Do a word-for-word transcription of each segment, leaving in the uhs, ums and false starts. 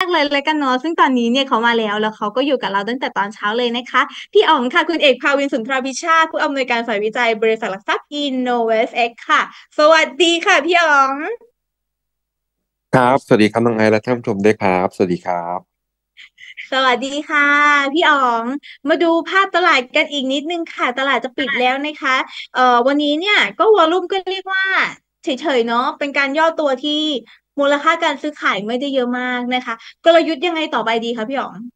ากเลยเลยกันเนาะซึ่งตอนนี้เนี่ยเขามาแล้วแล้วเขาก็อยู่กับเราตั้งแต่ตอนเช้าเลยนะคะพี่อ๋องค่ะคุณเอกภาวินสุนทรพิชาติผู้อำนวยการฝ่ายวิจัยบริษัทหลักทรัพย์ Innovest X ค่ะสวัสดีค่ะพี่อ๋องครับสวัสดีครับน้องไอซ์และท่านผู้ชมด้วยครับสวัสดีครับสวัสดีค่ะพี่อ๋องมาดูภาพตลาดกันอีกนิดนึงค่ะตลาดจะปิดแล้วนะคะเอ่อวันนี้เนี่ยก็วอลุ่มก็เรียกว่าเฉยๆเนาะเป็นการย่อตัวที่มูลค่าการซื้อขายไม่ได้เยอะมากนะคะกลยุทธ์ยังไงต่อไปดีคะพี่อ๋อง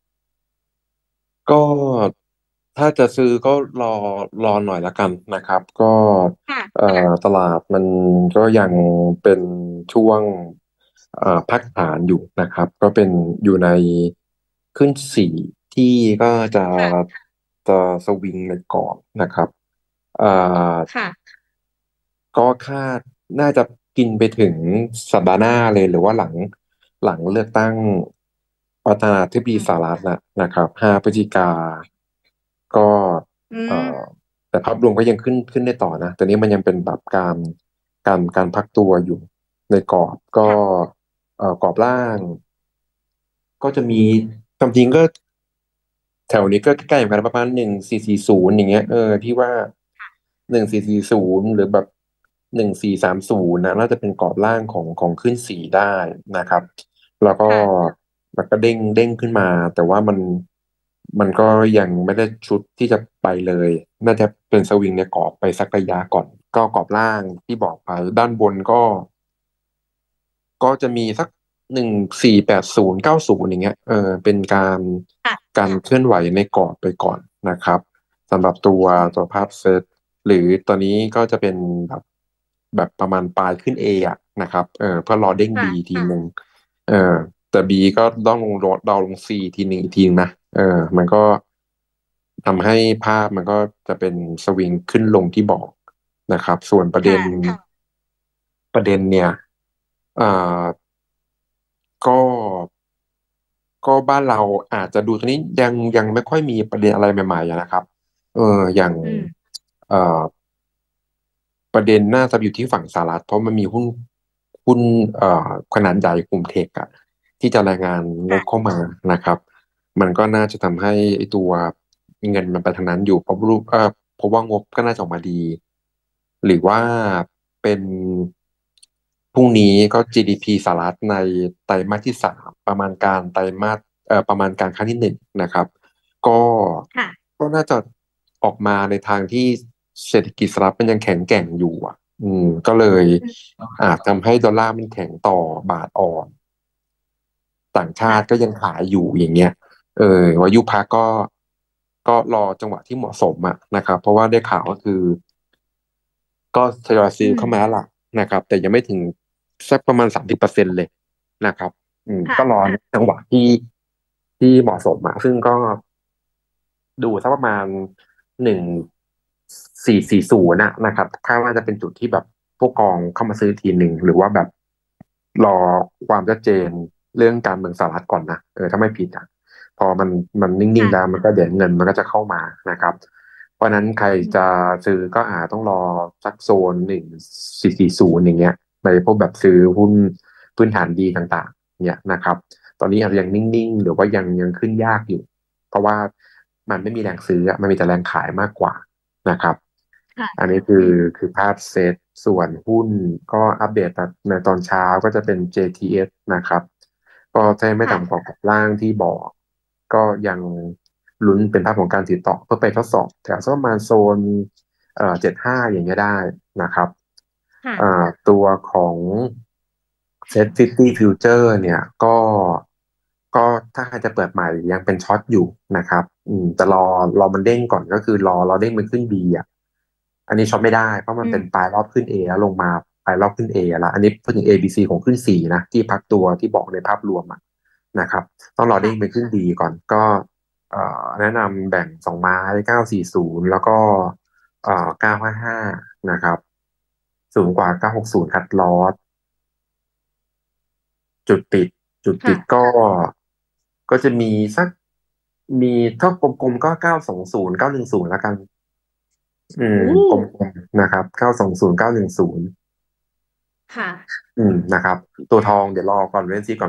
ก็ถ้าจะซื้อก็รอรอหน่อยละกันนะครับก็เอ่อค่ะตลาดมันก็ยังเป็นช่วงเอ่อพักฐานอยู่นะครับก็เป็นอยู่ในขึ้นสี่ที่ก็จะค่ะจะสวิงในกรอบนะครับเอ่อค่ะก็คาดน่าจะกินไปถึงสัปดาห์หน้าเลยหรือว่าหลังหลังเลือกตั้งประธานาธิบดีสหรัฐนะนะครับห้าพฤศจิกาก็อืเอ่อมแต่ภาพรวมก็ยังขึ้นขึ้นได้ต่อนะแต่นี้มันยังเป็นแบบการการการพักตัวอยู่ในกรอบก็ค่ะเอ่อกรอบล่างก็จะมีความจริงก็แถวนี้ก็ใกล้ๆกันประมาณหนึ่งสี่สี่ศูนย์อย่างเงี้ยเออพี่ว่าหนึ่งสี่สี่ศูนย์หรือแบบหนึ่งสี่สามศูนย์นะน่าจะเป็นกรอบล่างของของขึ้นสีได้นะครับแล้วก็ค่ะมันก็เด้งเด้งขึ้นมาแต่ว่ามันมันก็ยังไม่ได้ชุดที่จะไปเลยน่าจะเป็นสวิงในกรอบไปสักระยะก่อนก็กรอบล่างที่บอกไปด้านบนก็ ก็จะมีสักหนึ่งสี่แปดศูนย์เก้าศูนย์อย่างเงี้ยเออเป็นการค่ะการเคลื่อนไหวในกรอบไปก่อนนะครับสำหรับตัวอืมตัวภาพเซตหรือตอนนี้ก็จะเป็นแบบแบบประมาณปลายขึ้น A อ่ะนะครับเออเพื่อรอเด้ง B ค่ะทีหนึ่งเออแต่ B ก็ต้องลงรถดาวลง C ทีหนึ่งอีกทีนึงนะเออมันก็ทำให้ภาพมันก็จะเป็นสวิงขึ้นลงที่บอกนะครับส่วนประเด็นค่ะประเด็นเนี่ยอ่า ก็ก็บ้านเราอาจจะดูตอนนี้ยังยังไม่ค่อยมีประเด็นอะไรใหม่ๆอะนะครับเอออย่างอืมเอ่อประเด็นน่าจะอยู่ที่ฝั่งสหรัฐเพราะมันมีหุ้นหุ้นเอ่อขนาดใหญ่กลุ่มเทคอะที่จะรายงานงบเข้าค่ะมานะครับมันก็น่าจะทำให้ไอ้ตัวเงินมันไปทางนั้นอยู่เพราะรูปเอ่อเพราะว่างบก็น่าจะออกมาดีหรือว่าเป็นพรุ่งนี้ก็ จี ดี พี สหรัฐในไตรมาสที่สามประมาณการไตรมาสเอ่อประมาณการครั้งที่หนึ่งนะครับก็ค่ะก็น่าจะออกมาในทางที่เศรษฐกิจสหรัฐมันยังแข็งแกร่งอยู่อ่ะอืมก็เลยอืมอาจทำให้ดอลลาร์มันแข็งต่อบาทอ่อนต่างชาติก็ค่ะยังขายอยู่อย่างเงี้ยเออวายุพักก็ก็รอจังหวะที่เหมาะสมอะนะครับเพราะว่าได้ข่าวก็คือ ก็ทยอยซื้ออืมเข้ามาแล้วล่ะนะครับแต่ยังไม่ถึงสักประมาณสามสิบเปอร์เซ็นต์เลยนะครับอืมก็รอค่ะจังหวะที่ที่เหมาะสมอะซึ่งก็ดูสักประมาณหนึ่งสี่สี่ศูนย์นะนะครับคาดว่าจะเป็นจุดที่แบบพวกกองเข้ามาซื้อทีหนึ่งหรือว่าแบบรอความชัดเจนเรื่องการเมืองสหรัฐก่อนนะเออถ้าไม่ผิดอ่ะพอมันมันนิ่งๆแล้วค่ะมันก็เดี๋ยวเงินมันก็จะเข้ามานะครับ เพราะฉะนั้นใครอืจะมซื้อก็อาจต้องรอสักโซนหนึ่งสี่สี่ศูนย์อย่างเงี้ยในพวกแบบซื้อหุ้นพื้นฐานดีต่างๆเนี่ยนะครับตอนนี้อาจจะยังนิ่งๆหรือว่ายังยังขึ้นยากอยู่เพราะว่ามันไม่มีแรงซื้ออะมันมีแต่แรงขายมากกว่านะครับค่ะอันนี้คืออืมคือภาพเซตส่วนหุ้นก็อัปเดตในตอนเช้าก็จะเป็น เจ ที เอส นะครับก็จะไม่ต่ำกว่าค่ะกับล่างที่บอกก็ยังลุ้นเป็นภาพของการติดต่อเพื่อไปทดสอบแถวสักประมาณโซนเอ่อเจ็ดห้าอย่างเงี้ยได้นะครับอ่าค่ะตัวของ Set City Future เนี่ยก็ก็ถ้าใครจะเปิดใหม่ยังเป็นช็อตอยู่นะครับอืมแต่รอรอมันเด้งก่อนก็คือรอรอเด้งมันขึ้น B อ่ะอันนี้ช็อตไม่ได้เพราะมันเป็นปอืมลายรอบขึ้น A แล้วลงมาปลายรอบขึ้น A แล้วอันนี้พูดถึง A B C ของขึ้น C นะที่พักตัวที่บอกในภาพรวมอะนะครับต้องรอเด้งไปค่ะขึ้น D ก่อนก็เอ่อแนะนำแบ่งสองไม้เก้าสี่ศูนย์แล้วก็เอ่อเก้าห้าห้านะครับสูงกว่าเก้าหกศูนย์คัดลอส จุดติดจุดติดค่ะก็ก็จะมีสักมีถ้ากลมๆก็เก้าสองศูนย์เก้าหนึ่งศูนย์แล้วกันอืมอู้กลมๆนะครับเก้าสองศูนย์เก้าหนึ่งศูนย์ค่ะอืมนะครับตัวทองเดี๋ยวรอก่อนเว้นซีก่อนเพราะ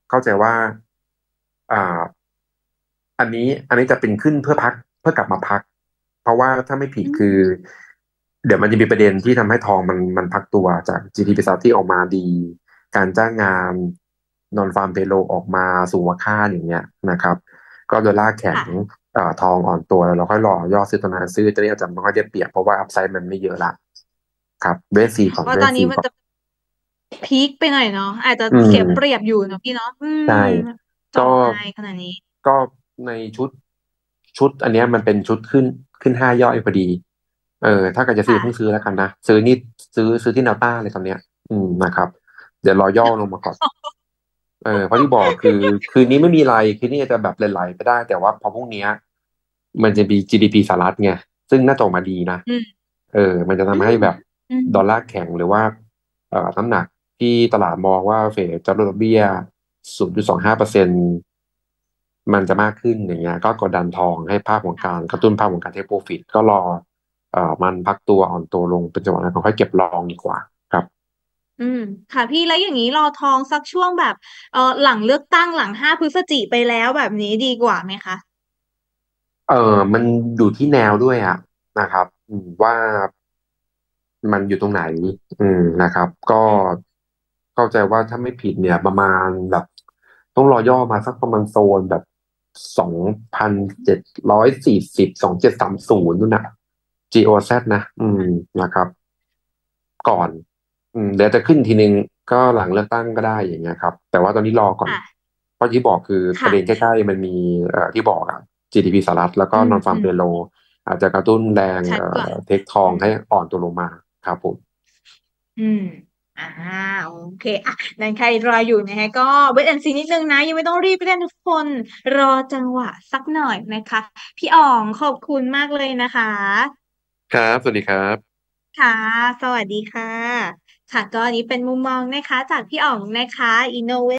เข้าใจว่าอ่าอันนี้อันนี้จะเป็นขึ้นเพื่อพักเพื่อกลับมาพักเพราะว่าถ้าไม่ผิดอืคือมเดี๋ยวมันจะมีประเด็นที่ทำให้ทองมันมันพักตัวจาก จี ดี พี South ที่ออกมาดีการจ้างงานนอนฟาร์มเพโลออกมาสูงกว่าคาดอย่างเงี้ยนะครับก็ดอลลาร์แข็งค่ะเอ่อทองอ่อนตัวแล้วเราค่อยรอย่อซื้อตอนนั้นซื้อตัวนี้อาจจะไม่ค่อยได้เปรียบเพราะว่าอัพไซด์มันไม่เยอะละครับเวทซีก่อนเพราะเวทซีก่อนตอนนี้มันจะพีคไปหน่อยเนาะอาจจะอืเสียเปรียมบอยู่เนาะพี่เนาะอืใช่มจ่อก็ไฮขนาดนี้ก็ในชุดชุดอันเนี้ยมันเป็นชุดขึ้นขึ้นห้าย่อยพอดีเออถ้าเกิดจะซื้อเพิ่งซื้อค่ะแล้วกันนะซื้อนี่ซื้อซื้อที่แนวต้านเลยตอนเนี้ยอืมนะครับเดี๋ยวรอย่อลงมาก่อนเออเพราะที่บอกคือคืนนี้ไม่มีอะไรคืนนี้อาจจะแบบไหลๆไปได้แต่ว่าพอพรุ่งเนี้ยมันจะมี จี ดี พี สหรัฐไงซึ่งน่าจะออกมาดีนะอืมเออมันจะอืทำให้มแบบอืมดอลลาร์แข็งหรือว่าเอ่อน้ำหนักที่ตลาดมองว่าเฟดจะลดดอกเบี้ยศูนย์จุดสองห้าเปอร์เซ็นต์มันจะมากขึ้นอย่างเงี้ยก็กดดันทองให้ภาพของการกระตุ้นภาพของการเทคโปรฟิตก็รอเอ่อมันพักตัวอ่อนตัวลงเป็นจังหวะนั้นค่อยเก็บลองดีกว่าครับอืมค่ะพี่แล้วอย่างนี้รอทองสักช่วงแบบเออหลังเลือกตั้งหลังห้าพฤศจิไปแล้วแบบนี้ดีกว่าไหมคะเออมันอยู่ที่แนวด้วยอ่ะนะครับอืมว่ามันอยู่ตรงไหนอืมนะครับก็อืมเข้าใจว่าถ้าไม่ผิดเนี่ยประมาณแบบต้องรอย่อมาสักประมาณโซนแบบสองพันเจ็ดร้อยสี่สิบสองเจ็ดสามศูนย์นู่นน่ะ จี โอ แซด นะอืมนะครับ ก่อนอืมเดี๋ยวจะขึ้นทีนึงก็หลังเลือกตั้งก็ได้อย่างเงี้ยครับแต่ว่าตอนนี้รอก่อนค่ะเพราะที่บอกคือประเด็นใกค่ะล้ๆมันมีเอ่อที่บอกอ่ะ จี ดี พี สหรัฐแล้วก็อืม non อื farm ม payroll อาจจะกระตุ้นแรงเอ่ชัดกว่าอเทคทออืมงให้อ่อนตัวลงมาครับผมอืมอ่าโอเคอ่ะนั้นใครรออยู่นะฮะก็เวทแอนซีนิดนึงนะยังไม่ต้องรีบไปเล่นทุกคนรอจังหวะสักหน่อยนะคะพี่อ๋องขอบคุณมากเลยนะคะครับสวัสดีครับค่ะสวัสดีค่ะค่ะก็อันนี้เป็นมุมมองนะคะจากพี่อ๋องนะคะ Innovate